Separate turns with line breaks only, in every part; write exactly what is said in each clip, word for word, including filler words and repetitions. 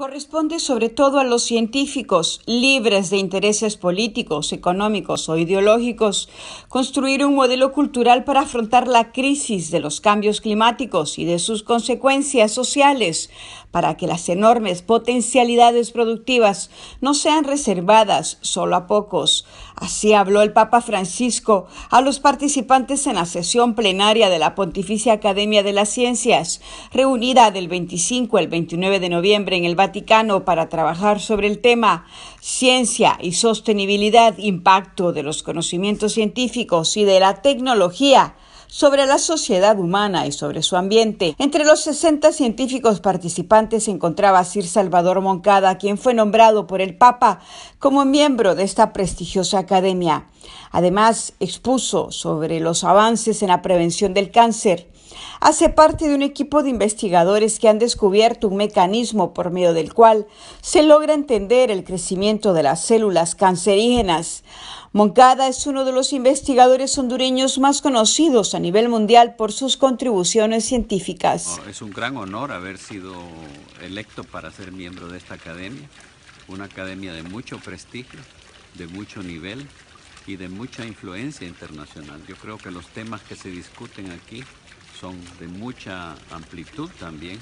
Corresponde sobre todo a los científicos, libres de intereses políticos, económicos o ideológicos, construir un modelo cultural para afrontar la crisis de los cambios climáticos y de sus consecuencias sociales, para que las enormes potencialidades productivas no sean reservadas solo a pocos. Así habló el Papa Francisco a los participantes en la sesión plenaria de la Pontificia Academia de las Ciencias, reunida del veinticinco al veintinueve de noviembre en el Vaticano para trabajar sobre el tema ciencia y sostenibilidad, impacto de los conocimientos científicos y de la tecnología sobre la sociedad humana y sobre su ambiente. Entre los sesenta científicos participantes se encontraba Sir Salvador Moncada, quien fue nombrado por el Papa como miembro de esta prestigiosa academia. Además, expuso sobre los avances en la prevención del cáncer. Hace parte de un equipo de investigadores que han descubierto un mecanismo por medio del cual se logra entender el crecimiento de las células cancerígenas. Moncada es uno de los investigadores hondureños más conocidos a nivel mundial por sus contribuciones científicas.
Oh, es un gran honor haber sido electo para ser miembro de esta academia, una academia de mucho prestigio, de mucho nivel y de mucha influencia internacional. Yo creo que los temas que se discuten aquí son de mucha amplitud también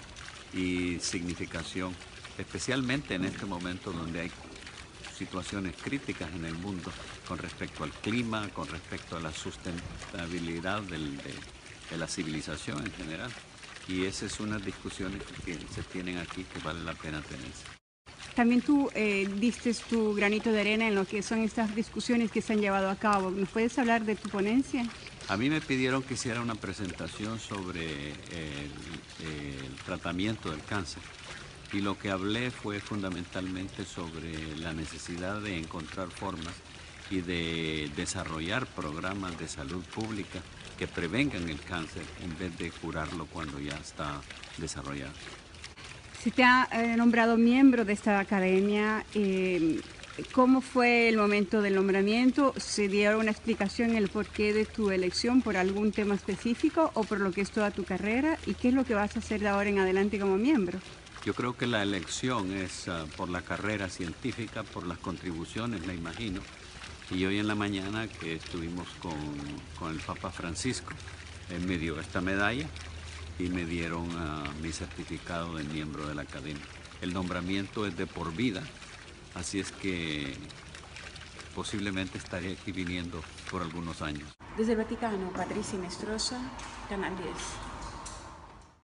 y significación, especialmente en este momento donde hay situaciones críticas en el mundo con respecto al clima, con respecto a la sustentabilidad del, de, de la civilización en general. Y esas son unas discusiones que se tienen aquí que vale la pena tenerse.
También tú eh, diste tu granito de arena en lo que son estas discusiones que se han llevado a cabo. ¿Nos puedes hablar de tu ponencia?
A mí me pidieron que hiciera una presentación sobre el, el tratamiento del cáncer y lo que hablé fue fundamentalmente sobre la necesidad de encontrar formas y de desarrollar programas de salud pública que prevengan el cáncer en vez de curarlo cuando ya está desarrollado.
Se te ha eh, nombrado miembro de esta academia. Eh, ¿Cómo fue el momento del nombramiento? ¿Se dieron una explicación en el porqué de tu elección por algún tema específico o por lo que es toda tu carrera? ¿Y qué es lo que vas a hacer de ahora en adelante como miembro?
Yo creo que la elección es uh, por la carrera científica, por las contribuciones, me imagino. Y hoy en la mañana que estuvimos con, con el Papa Francisco, él me dio esta medalla y me dieron uh, mi certificado de miembro de la academia. El nombramiento es de por vida, así es que posiblemente estaré aquí viniendo por algunos años.
Desde el Vaticano, Patricia Inestrosa, Canal diez.